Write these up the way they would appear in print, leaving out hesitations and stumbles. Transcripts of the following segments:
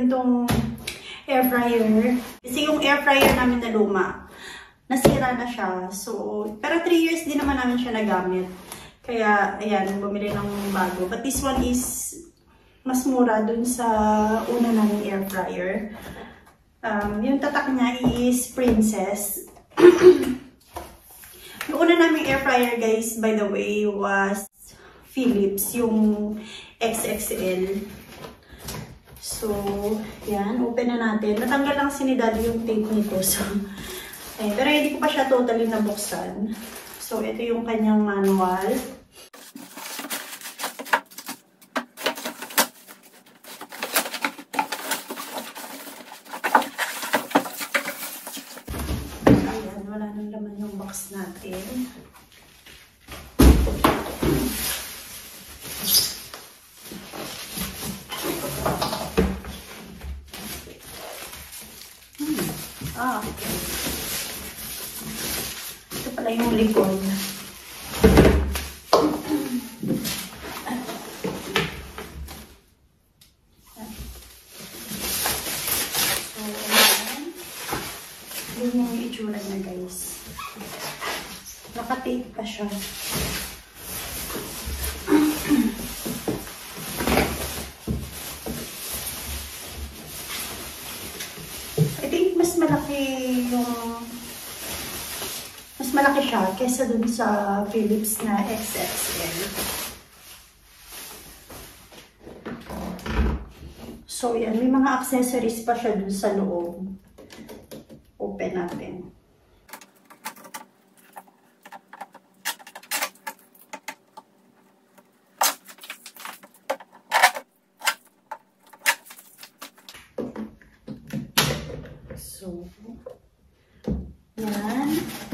natin tong air fryer. Kasi yung air fryer namin na luma, nasira na siya. So, pero 3 years din naman namin siya nagamit. Kaya, ayan, bumili ng bago. But this one is mas mura dun sa una namin air fryer. Yung tatak niya is Princess. Yung una namin air fryer, guys, by the way, was Philips, yung XXL. So, yan, open na natin. Natanggal lang si ni Daddy yung tape nito. So, eh, pero hindi ko pa siya totally nabuksan. So, ito yung kanyang manual. Ayan, wala nang laman yung box natin. Okay. Ito pala yung likod. So, yun yung itsura na, guys. Naka-tape pa siya. Mas malaki siya kesa dun sa Philips na XXL. So, yan. May mga accessories pa siya dun sa loob. Open natin. So, yan.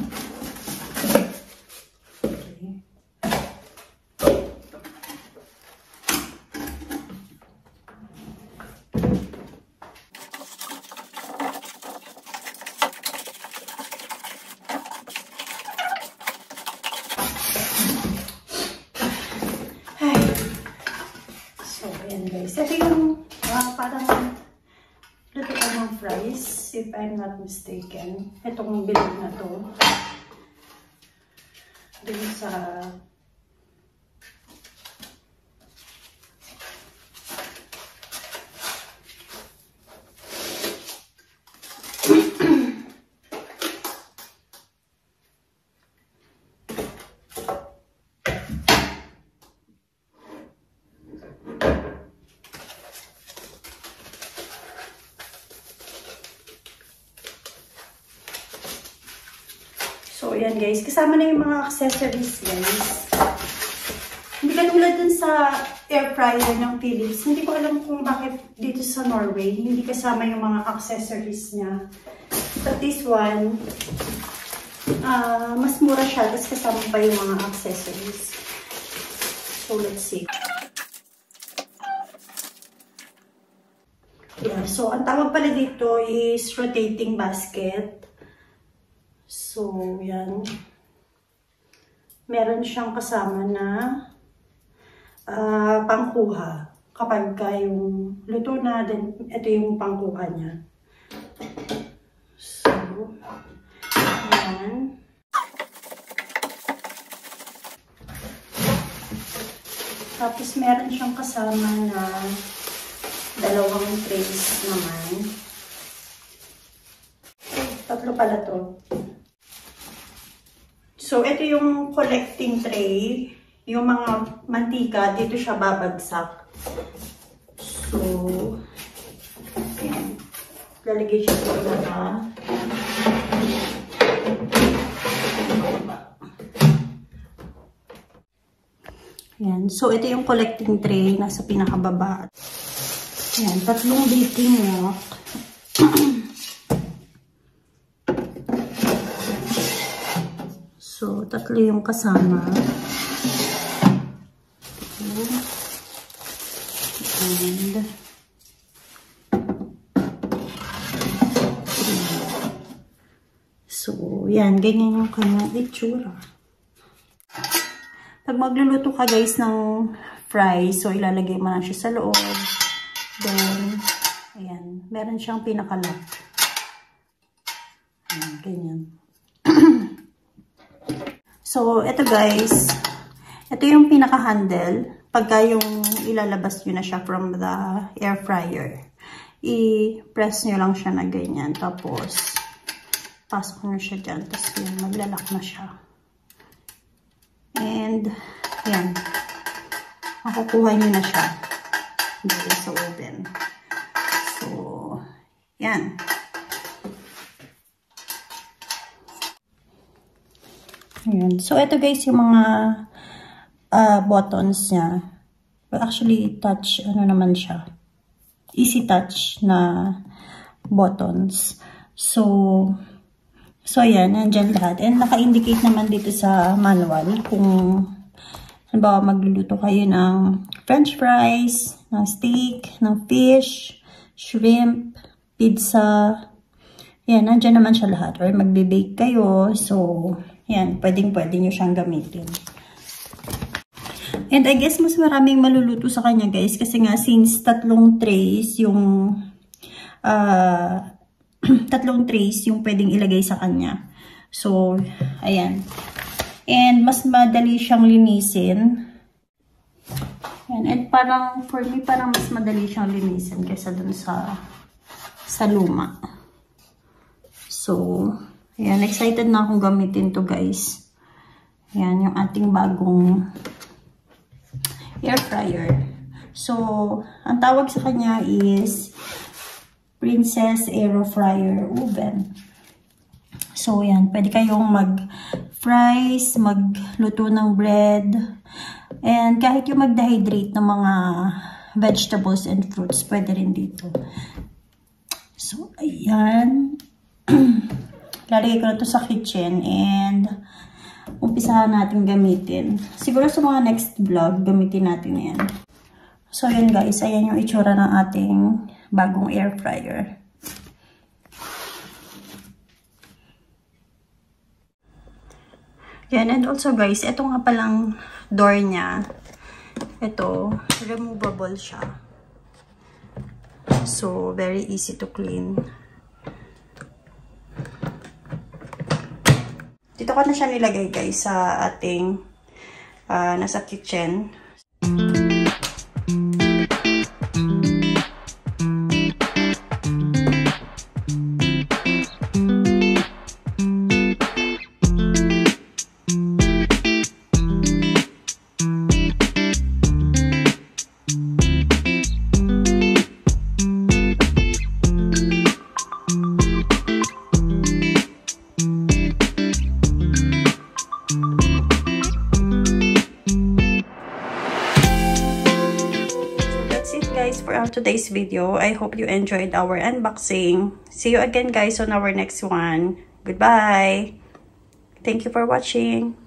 So, ayan, guys. Ito yung parang lutuan ng fries, if I'm not mistaken. Itong bilog na to. Dun sa So, ayan guys. Kasama na yung mga accessories, guys. Hindi katulad dun sa air fryer ng Philips. Hindi ko alam kung bakit dito sa Norway, hindi kasama yung mga accessories niya. But this one, mas mura siya. Tapos kasama pa yung mga accessories. So, let's see. Yeah, so, ang tawag pala dito is rotating basket. So, yan. Meron siyang kasama na pangkuha. Kapag yung luto na, then ito yung pangkuha niya. So, yan. Tapos, meron siyang kasama na dalawang trays naman. Tatlo pala to. So, ito yung collecting tray. Yung mga mantika, dito siya babagsak. So, yan. Lalagay siya dito na. Yan. So, ito yung collecting tray. Nasa pinakababa. Yan. 3 baking wok. So, 3 yung kasama. And so, yan. Ganyan yung kanyang itsura. Pag magluluto ka guys ng fries, so ilalagay mo na siya sa loob. Then, Ayan. Meron siyang pinaka-lock. Ayan, ganyan. So, ito guys. Ito yung pinaka-handle. Pagka yung ilalabas nyo na siya from the air fryer. I-press nyo lang siya na ganyan. Tapos, pasok nyo siya dyan. Tapos, yun, maglalak na siya. And, yan. Makukuha nyo na siya dito sa oven. So, yan. Ayan. So, ito guys yung mga buttons niya. Well, actually, touch, ano naman siya. Easy touch na buttons. So ayan, nandyan lahat. And naka-indicate naman dito sa manual kung halimbawa magluluto kayo ng french fries, ng steak, ng fish, shrimp, pizza. Yan, nandyan naman siya lahat. Or magbe-bake kayo. So, yan, pwedeng-pwede nyo siyang gamitin. And I guess mas maraming maluluto sa kanya guys. Kasi nga, since tatlong trays yung pwedeng ilagay sa kanya. So, ayan. And mas madali siyang linisin. Ayan. And parang, for me, parang mas madali siyang linisin kaysa dun sa luma. So, ayan. Excited na akong gamitin to guys. Ayan, yung ating bagong air fryer. So, ang tawag sa kanya is Princess Aero Fryer Oven. So, yan. Pwede kayong mag-fries, magluto ng bread, and kahit yung mag-dehydrate ng mga vegetables and fruits, pwede rin dito. So, ayan. Lalagay ko na to sa kitchen and umpisahan natin gamitin. Siguro sa mga next vlog, gamitin natin yan. So, yun guys. Ayan yung itsura ng ating bagong air fryer. Yan. And also guys, ito nga palang door niya. Ito, removable siya. So, very easy to clean. Dito ko na siya nilagay guys sa ating nasa kitchen. For our today's video. I hope you enjoyed our unboxing. See you again guys on our next one. Goodbye. Thank you for watching.